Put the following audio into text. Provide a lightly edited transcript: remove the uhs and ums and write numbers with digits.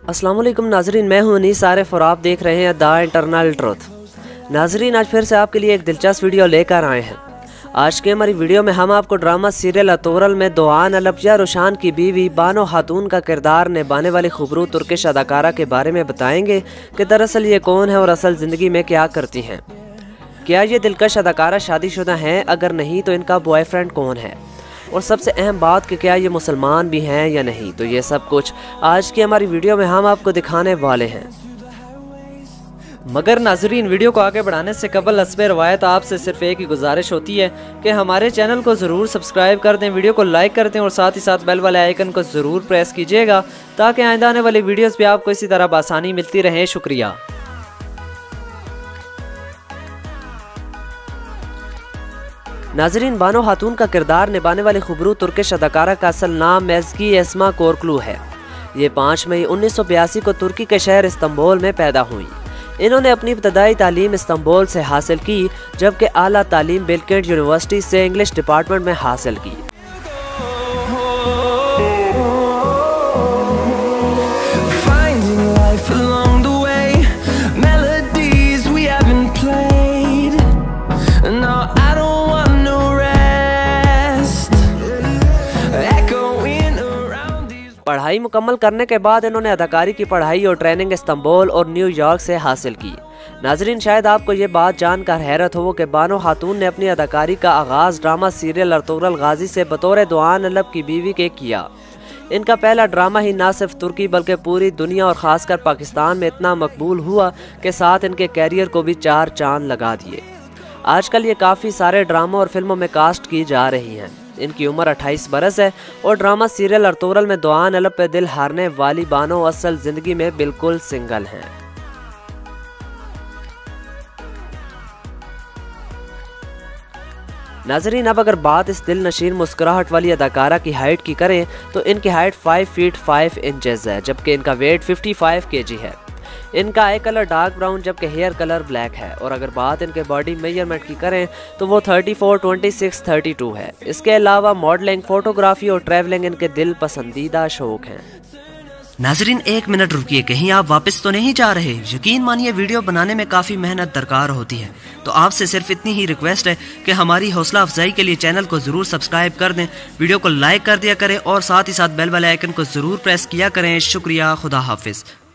अस्सलाम वालेकुम नाजरीन, मैं हूं अनीस आरिफ और आप देख रहे हैं द इंटरनल ट्रुथ। नाजरीन, आज फिर से आपके लिए एक दिलचस्प वीडियो लेकर आए हैं। आज की हमारी वीडियो में हम आपको ड्रामा सीरियल अतोरल में दोआन अलबजा रुशान की बीवी बानो खातून का किरदार निभाने वाली खूबसूरत तुर्किश अदाकारा के बारे में बताएंगे कि दरअसल ये कौन है और असल ज़िंदगी में क्या करती हैं। क्या ये दिलकश अदाकारा शादीशुदा हैं? अगर नहीं तो इनका बॉयफ्रेंड कौन है? और सबसे अहम बात कि क्या ये मुसलमान भी हैं या नहीं। तो ये सब कुछ आज की हमारी वीडियो में हम आपको दिखाने वाले हैं। मगर नाजरीन, वीडियो को आगे बढ़ाने से कबल हस्ब रवायत आपसे सिर्फ एक ही गुजारिश होती है कि हमारे चैनल को ज़रूर सब्सक्राइब कर दें, वीडियो को लाइक कर दें और साथ ही साथ बेल वाले आइकन को ज़रूर प्रेस कीजिएगा ताकि आइंदा आने वाली वीडियोस भी आपको इसी तरह आसानी मिलती रहे। शुक्रिया। नाजरीन, बानो खातून का किरदार निभाने वाली खूबसूरत तुर्किश अदाकारा का असल नाम एज़गी एस्मा कोरकलू है। ये 5 मई 1982 को तुर्की के शहर इस्तांबुल में पैदा हुई। इन्होंने अपनी इब्तदाई तालीम इस्तांबुल से हासिल की, जबकि आला तालीम बिलकेट यूनिवर्सिटी से इंग्लिश डिपार्टमेंट में हासिल की। पढ़ाई मुकम्मल करने के बाद इन्होंने अदाकारी की पढ़ाई और ट्रेनिंग इस्तांबुल और न्यूयॉर्क से हासिल की। नाजरीन, शायद आपको ये बात जानकर हैरत हो कि बानो खातून ने अपनी अदाकारी का आगाज़ ड्रामा सीरियल अर्तुगरुल गाजी से बतौर दोआन अलब की बीवी के किया। इनका पहला ड्रामा ही ना सिर्फ तुर्की बल्कि पूरी दुनिया और ख़ासकर पाकिस्तान में इतना मकबूल हुआ कि साथ इनके कैरियर को भी 4 चांद लगा दिए। आजकल ये काफ़ी सारे ड्रामों और फिल्मों में कास्ट की जा रही हैं। इनकी उम्र 28 बरस है और ड्रामा सीरियल अर्तुगरुल में दोआन अलब पे दिल हारने वाली बानो असल जिंदगी में बिल्कुल सिंगल हैं। नाजरीन, अब अगर बात इस दिल नशीन मुस्कुराहट वाली अदाकारा की हाइट की करें तो इनकी हाइट 5 फीट 5 इंचेस है, जबकि इनका वेट 55 kg है। इनका आई कलर डार्क ब्राउन जबकि हेयर कलर ब्लैक है। और अगर बात इनके बॉडी मेजरमेंट की करें तो वो 34, 26, 32 है। इसके अलावा मॉडलिंग, फोटोग्राफी और ट्रैवलिंग इनके दिल पसंदीदा शौक हैं। नाजरीन, 1 मिनट रुकिए, कहीं आप वापस तो नहीं जा रहे? यकीन मानिए, वीडियो बनाने में काफ़ी मेहनत दरकार होती है, तो आपसे सिर्फ इतनी ही रिक्वेस्ट है कि हमारी हौसला अफजाई के लिए चैनल को ज़रूर सब्सक्राइब कर दें, वीडियो को लाइक कर दिया करें और साथ ही साथ बेल वाले आइकन को ज़रूर प्रेस किया करें। शुक्रिया। खुदा हाफिज़।